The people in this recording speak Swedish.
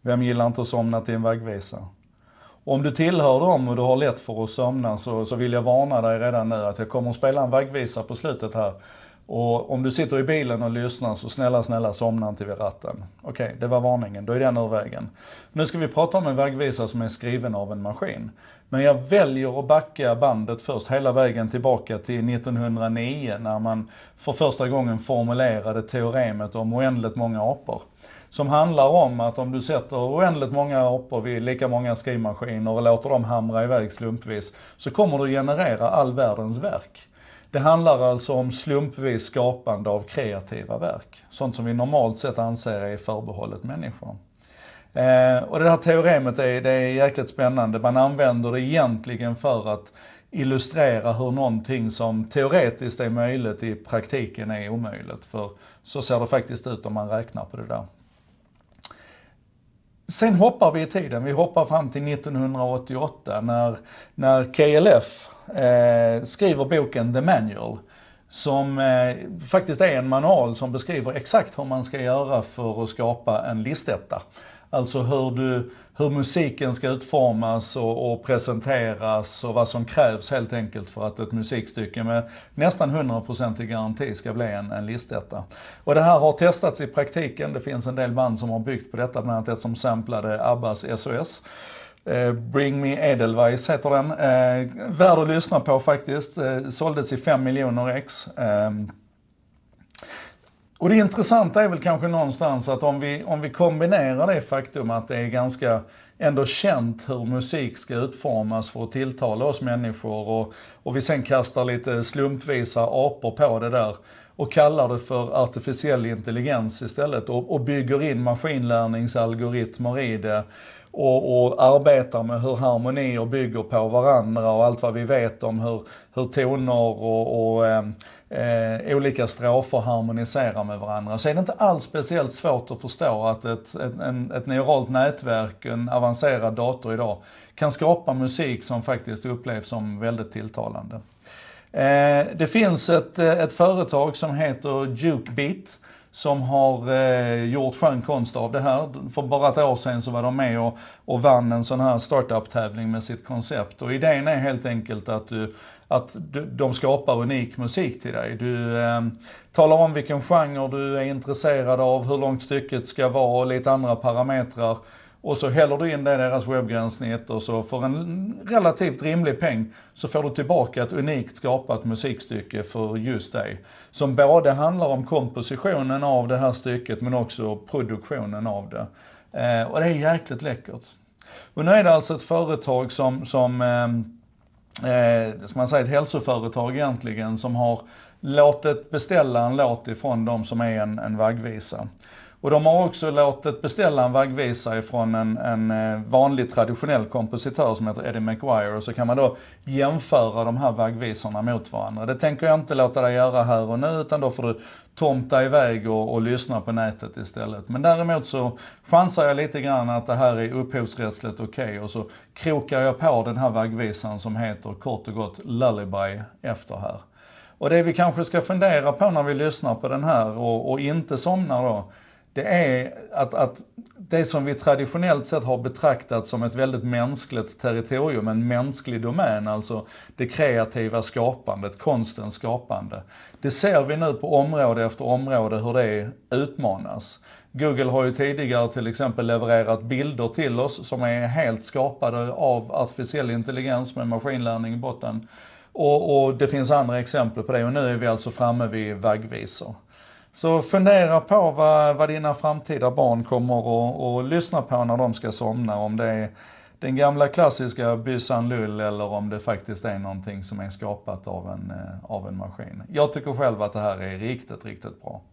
Vem gillar inte att somna till en vaggvisa? Om du tillhör dem och du har lätt för att somna så vill jag varna dig redan nu att jag kommer att spela en vaggvisa på slutet här. Och om du sitter i bilen och lyssnar så snälla somna inte vid ratten. Okej, det var varningen, då är den ur vägen. Nu ska vi prata om en vaggvisa som är skriven av en maskin. Men jag väljer att backa bandet först hela vägen tillbaka till 1909 när man för första gången formulerade teoremet om oändligt många apor. Som handlar om att om du sätter oändligt många apor vid lika många skrivmaskiner och låter dem hamra iväg slumpvis så kommer du generera all världens verk. Det handlar alltså om slumpvis skapande av kreativa verk. Sånt som vi normalt sett anser är förbehållet människor. Och det här teoremet det är jäkligt spännande. Man använder det egentligen för att illustrera hur någonting som teoretiskt är möjligt i praktiken är omöjligt. För så ser det faktiskt ut om man räknar på det där. Sen hoppar vi i tiden. Vi hoppar fram till 1988 när KLF skriver boken The Manual. Som faktiskt är en manual som beskriver exakt hur man ska göra för att skapa en listetta. Alltså hur musiken ska utformas och presenteras och vad som krävs helt enkelt för att ett musikstycke med nästan 100% garanti ska bli en listetta. Och det här har testats i praktiken. Det finns en del band som har byggt på detta, bland annat ett som samplade Abbas SOS. Bring Me Edelweiss heter den. Värd att lyssna på faktiskt. Såldes i 5 miljoner ex. Och det intressanta är väl kanske någonstans att om vi kombinerar det faktum att det är ganska ändå känt hur musik ska utformas för att tilltala oss människor och vi sen kastar lite slumpvisa apor på det där och kallar det för artificiell intelligens istället och bygger in maskinlärningsalgoritmer i det och arbetar med hur harmonier bygger på varandra och allt vad vi vet om hur toner och olika strofer harmoniserar med varandra. Så är det inte alls speciellt svårt att förstå att ett neuralt nätverk, en avancerad dator idag, kan skapa musik som faktiskt upplevs som väldigt tilltalande. Det finns ett företag som heter Jukebeat som har gjort skön konst av det här. För bara ett år sedan så var de med och vann en sån här startup-tävling med sitt koncept. Och idén är helt enkelt att de skapar unik musik till dig. Du talar om vilken genre du är intresserad av, hur långt stycket ska vara och lite andra parametrar. Och så häller du in det i deras webbgränssnitt och så för en relativt rimlig peng så får du tillbaka ett unikt skapat musikstycke för just dig. Som både handlar om kompositionen av det här stycket men också produktionen av det. Och det är jäkligt läckert. Och nu är det alltså ett företag som ska man säga ett hälsoföretag egentligen som har låtit beställa en låt ifrån dem som är en vaggvisa. Och de har också låtit beställa en vaggvisa ifrån en vanlig traditionell kompositör som heter Eddie McGuire. Och så kan man då jämföra de här vaggvisorna mot varandra. Det tänker jag inte låta dig göra här och nu, utan då får du tomta iväg och lyssna på nätet istället. Men däremot så chansar jag lite grann att det här är upphovsrättsligt okej. Och så krokar jag på den här vaggvisan som heter kort och gott Lullaby efter här. Och det vi kanske ska fundera på när vi lyssnar på den här och inte somnar då, det är att det som vi traditionellt sett har betraktat som ett väldigt mänskligt territorium, en mänsklig domän, alltså det kreativa skapandet, konstens skapande. Det ser vi nu på område efter område hur det utmanas. Google har ju tidigare till exempel levererat bilder till oss som är helt skapade av artificiell intelligens med maskinlärning i botten. Och det finns andra exempel på det och nu är vi alltså framme vid vaggvisor. Så fundera på vad dina framtida barn kommer att lyssna på när de ska somna. Om det är den gamla klassiska byssan lull eller om det faktiskt är någonting som är skapat av en maskin. Jag tycker själv att det här är riktigt, riktigt bra.